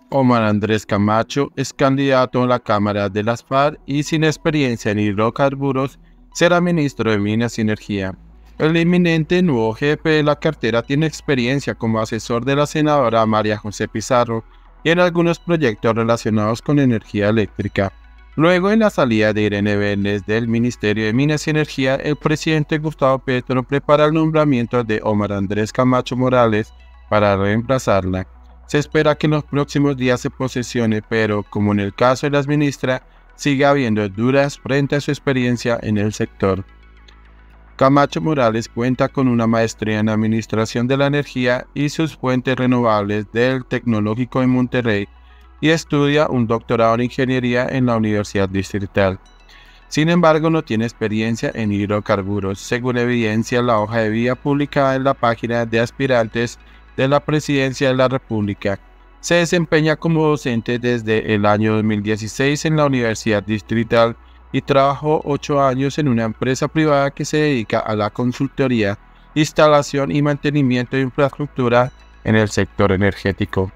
Omar Andrés Camacho es candidato a la Cámara de las FARC y sin experiencia en hidrocarburos será ministro de Minas y Energía. El eminente nuevo jefe de la cartera tiene experiencia como asesor de la senadora María José Pizarro y en algunos proyectos relacionados con energía eléctrica. Luego de la salida de Irene Vélez del Ministerio de Minas y Energía, el presidente Gustavo Petro prepara el nombramiento de Omar Andrés Camacho Morales para reemplazarla. Se espera que en los próximos días se posesione, pero, como en el caso de la ministra, sigue habiendo dudas frente a su experiencia en el sector. Camacho Morales cuenta con una maestría en Administración de la Energía y sus fuentes renovables del Tecnológico de Monterrey y estudia un doctorado en Ingeniería en la Universidad Distrital. Sin embargo, no tiene experiencia en hidrocarburos, según evidencia la hoja de vida publicada en la página de aspirantes de la Presidencia de la República. Se desempeña como docente desde el año 2016 en la Universidad Distrital y trabajó 8 años en una empresa privada que se dedica a la consultoría, instalación y mantenimiento de infraestructura en el sector energético.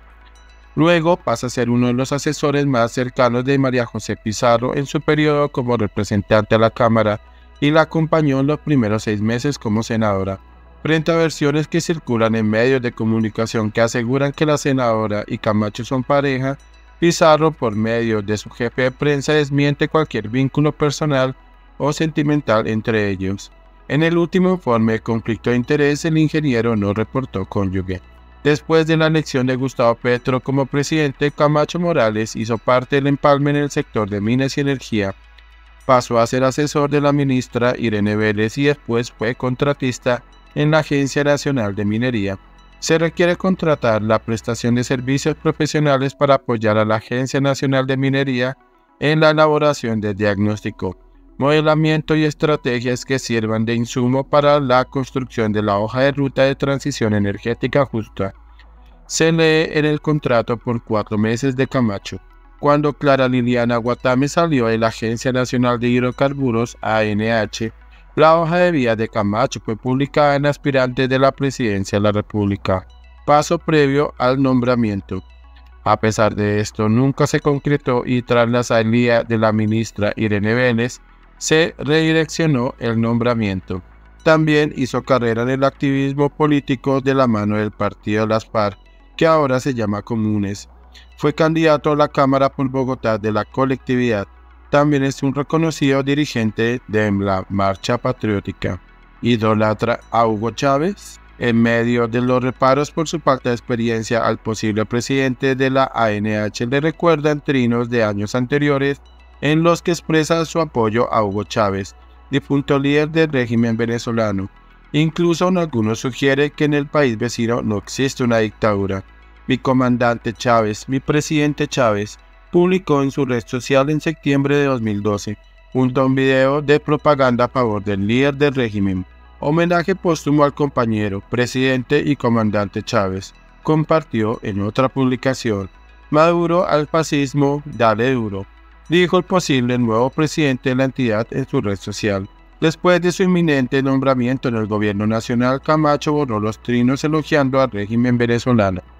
Luego pasa a ser uno de los asesores más cercanos de María José Pizarro en su periodo como representante a la Cámara y la acompañó en los primeros 6 meses como senadora. Frente a versiones que circulan en medios de comunicación que aseguran que la senadora y Camacho son pareja, Pizarro, por medio de su jefe de prensa, desmiente cualquier vínculo personal o sentimental entre ellos. En el último informe de conflicto de interés, el ingeniero no reportó cónyuge. Después de la elección de Gustavo Petro como presidente, Camacho Morales hizo parte del empalme en el sector de minas y energía. Pasó a ser asesor de la ministra Irene Vélez y después fue contratista en la Agencia Nacional de Minería. Se requiere contratar la prestación de servicios profesionales para apoyar a la Agencia Nacional de Minería en la elaboración de diagnóstico, modelamiento y estrategias que sirvan de insumo para la construcción de la hoja de ruta de transición energética justa. Se lee en el contrato por 4 meses de Camacho. Cuando Clara Liliana Guatame salió de la Agencia Nacional de Hidrocarburos, ANH, la hoja de vida de Camacho fue publicada en Aspirantes de la Presidencia de la República, paso previo al nombramiento. A pesar de esto, nunca se concretó y tras la salida de la ministra Irene Vélez, se redireccionó el nombramiento. También hizo carrera en el activismo político de la mano del partido Las FARC, que ahora se llama Comunes. Fue candidato a la Cámara por Bogotá de la colectividad. También es un reconocido dirigente de la Marcha Patriótica. ¿Idolatra a Hugo Chávez? En medio de los reparos por su falta de experiencia al posible presidente de la ANH, le recuerdan trinos de años anteriores en los que expresa su apoyo a Hugo Chávez, difunto líder del régimen venezolano. Incluso algunos sugieren que en el país vecino no existe una dictadura. Mi comandante Chávez, mi presidente Chávez, publicó en su red social en septiembre de 2012, junto a un video de propaganda a favor del líder del régimen. Homenaje póstumo al compañero, presidente y comandante Chávez. Compartió en otra publicación: Maduro al fascismo, dale duro, dijo el posible nuevo presidente de la entidad en su red social. Después de su inminente nombramiento en el gobierno nacional, Camacho borró los trinos elogiando al régimen venezolano.